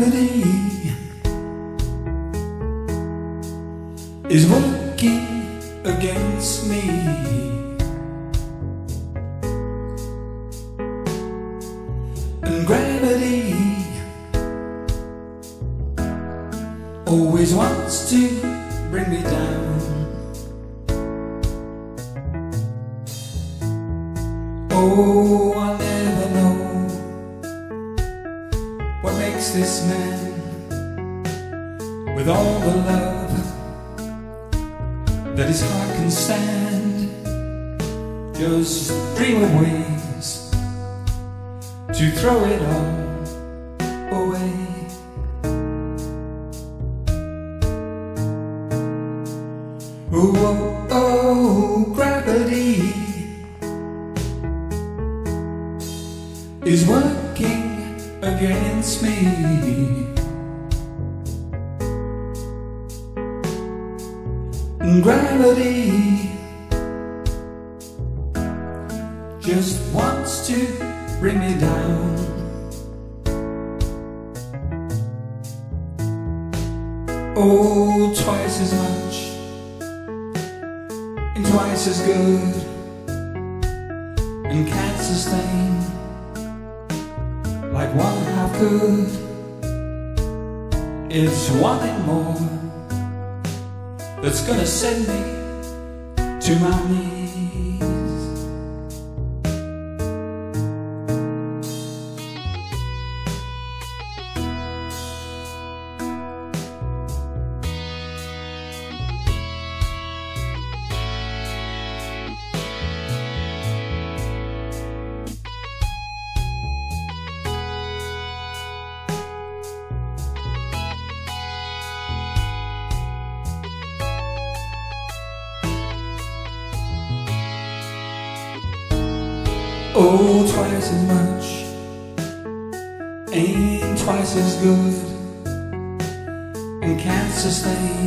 gravity is working against me. And gravity always wants to bring me down. Oh, I'll never know what makes this man, with all the love that his heart can stand, just dream of ways to throw it all away. Oh, oh, oh, gravity is working against me. And gravity just wants to bring me down. Oh, twice as much and twice as good, and can't sustain like one half could. It's wanting more that's gonna send me to my knees. Oh, twice as much ain't twice as good, and can't sustain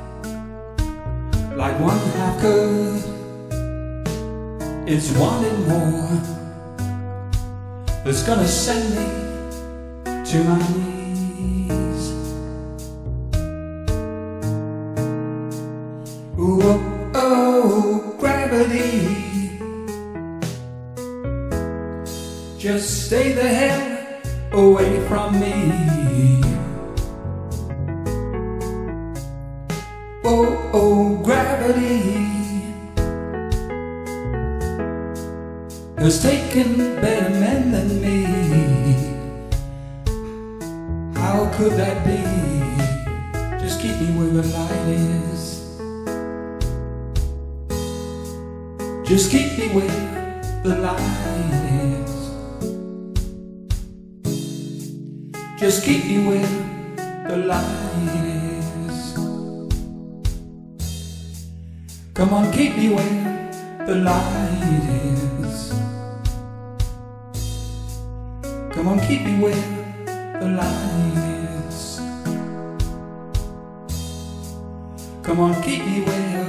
like one half could. It's wanting more that's gonna send me to my knees. Ooh, oh, oh, gravity, just stay the hell away from me. Oh, oh, gravity has taken better men than me. How could that be? Just keep me where the light is. Just keep me where the light is. Just keep me where the light is. Come on, keep me where the light is. Come on, keep me where the light is. Come on, keep me where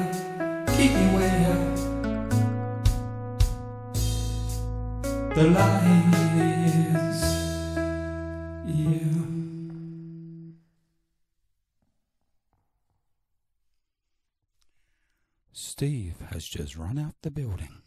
the light is. Yeah. Steve has just run out the building.